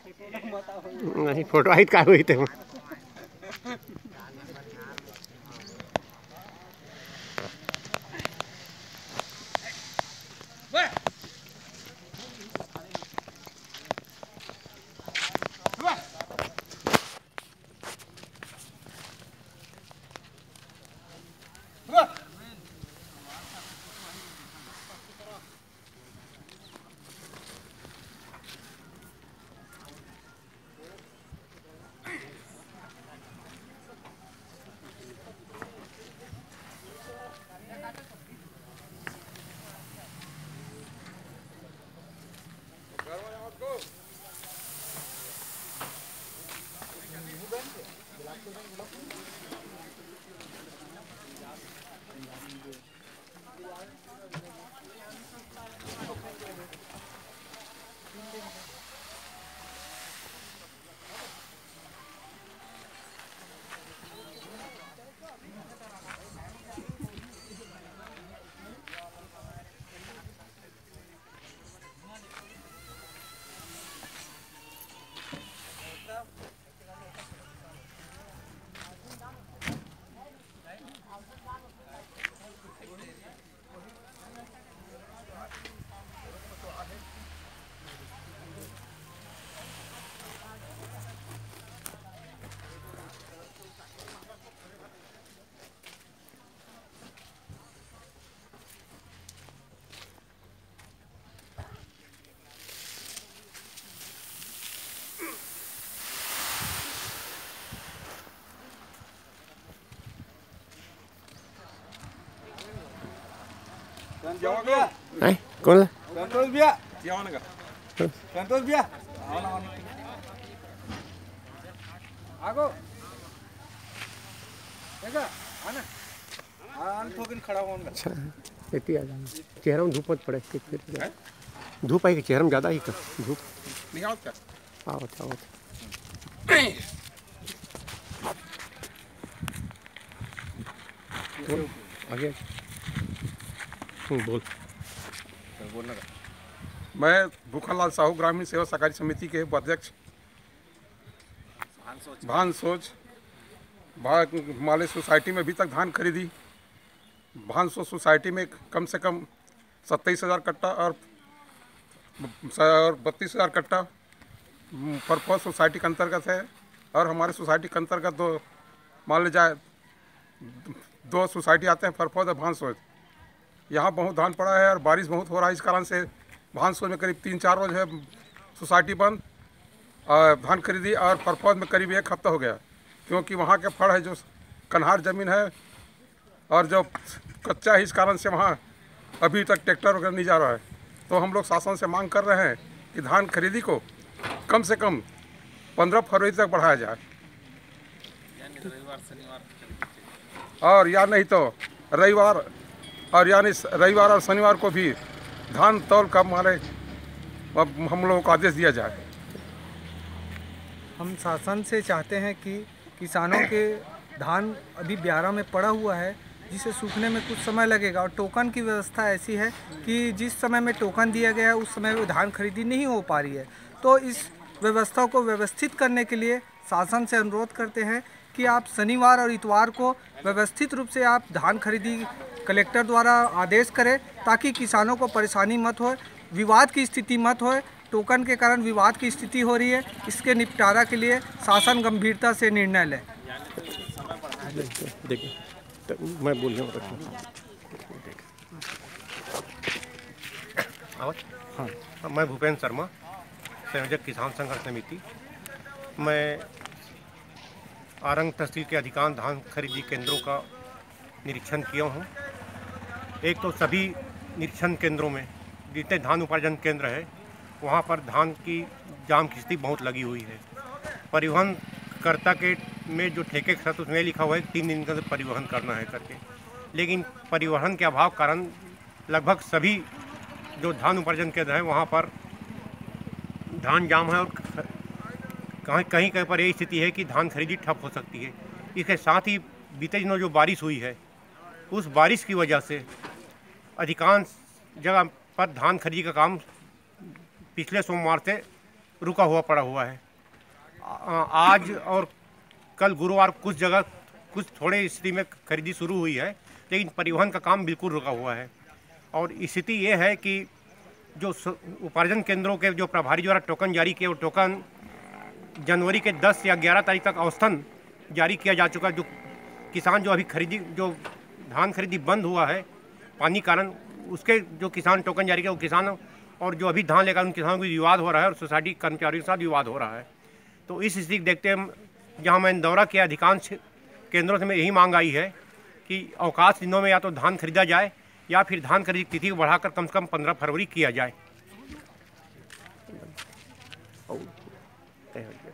नहीं फोटो आई का हुई थे कौन ला संतोष भैया संतोष भैया आगो देखा आना थोकिन खड़ा होऊंगा। अच्छा इतनी आ जाना चेहरा में धूप मत पड़े फिर धूप आई कि चेहरा में ज़्यादा ही का धूप नहीं आओ क्या आओ आगे बोल बोलना का मैं भूखनलाल साहू ग्रामीण सेवा सहकारी समिति के उपाध्यक्ष भान सोच माले सोसाइटी में अभी तक धान खरीदी भान सोच सोसाइटी में कम से कम 27,000 कट्टा और 32,000 कट्टा परफॉर्म सोसाइटी के अंतर्गत है और हमारे सोसाइटी के अंतर्गत दो मान ली जाए दो सोसाइटी आते हैं फरफौज और भान सोच। यहाँ बहुत धान पड़ा है और बारिश बहुत हो रहा है, इस कारण से भान सोच में करीब 3-4 रोज है सोसाइटी बंद और धान खरीदी और फरफौज में करीब 1 हफ्ता हो गया क्योंकि वहाँ के फड़ है जो कन्हार ज़मीन है और जो कच्चा है, इस कारण से वहाँ अभी तक ट्रैक्टर वगैरह नहीं जा रहा है। तो हम लोग शासन से मांग कर रहे हैं कि धान खरीदी को कम से कम 15 फरवरी तक बढ़ाया जाए और या नहीं तो रविवार और शनिवार को भी धान तौल का हमारे हम लोगों को आदेश दिया जाए। हम शासन से चाहते हैं कि किसानों के धान अभी ब्यारा में पड़ा हुआ है जिसे सूखने में कुछ समय लगेगा और टोकन की व्यवस्था ऐसी है कि जिस समय में टोकन दिया गया है उस समय में धान खरीदी नहीं हो पा रही है। तो इस व्यवस्था को व्यवस्थित करने के लिए शासन से अनुरोध करते हैं कि आप शनिवार और इतवार को व्यवस्थित रूप से आप धान खरीदी कलेक्टर द्वारा आदेश करें ताकि किसानों को परेशानी मत हो, विवाद की स्थिति मत हो। टोकन के कारण विवाद की स्थिति हो रही है, इसके निपटारा के लिए शासन गंभीरता से निर्णय ले। देखिए तो मैं बोल रहा हूँ हाँ मैं भूपेंद्र शर्मा संयोजक किसान संघर्ष समिति। मैं आरंग तहसील के अधिकांश धान खरीदी केंद्रों का निरीक्षण किया हूँ। एक तो सभी निरीक्षण केंद्रों में जितने धान उपार्जन केंद्र है वहाँ पर धान की जाम की स्थिति बहुत लगी हुई है। परिवहन कर्ता के में जो ठेके के साथ उसमें लिखा हुआ है 3 दिन का परिवहन करना है करके, लेकिन परिवहन के अभाव कारण लगभग सभी जो धान उपार्जन केंद्र है वहाँ पर धान जाम है और कहीं कहीं पर ये स्थिति है कि धान खरीदी ठप हो सकती है। इसके साथ ही बीते दिनों जो बारिश हुई है उस बारिश की वजह से अधिकांश जगह पर धान खरीदी का काम पिछले सोमवार से रुका हुआ पड़ा हुआ है। आज और कल गुरुवार कुछ जगह कुछ थोड़े स्थिति में खरीदी शुरू हुई है, लेकिन परिवहन का काम बिल्कुल रुका हुआ है। और स्थिति ये है कि जो उपार्जन केंद्रों के जो प्रभारी द्वारा टोकन जारी किए, वो टोकन जनवरी के 10 या 11 तारीख तक औसतन जारी किया जा चुका है। जो किसान जो अभी जो धान खरीदी बंद हुआ है पानी कारण, उसके जो किसान टोकन जारी किया वो किसान, और जो अभी धान लेकर उन किसानों को विवाद हो रहा है और सोसाइटी कर्मचारियों के साथ विवाद हो रहा है। तो इस स्थिति को देखते हुए जहाँ मैंने दौरा किया, अधिकांश केंद्रों से में यही मांग आई है कि अवकाश दिनों में या तो धान खरीदा जाए या फिर धान खरीद तिथि को बढ़ाकर कम से कम 15 फरवरी किया जाए।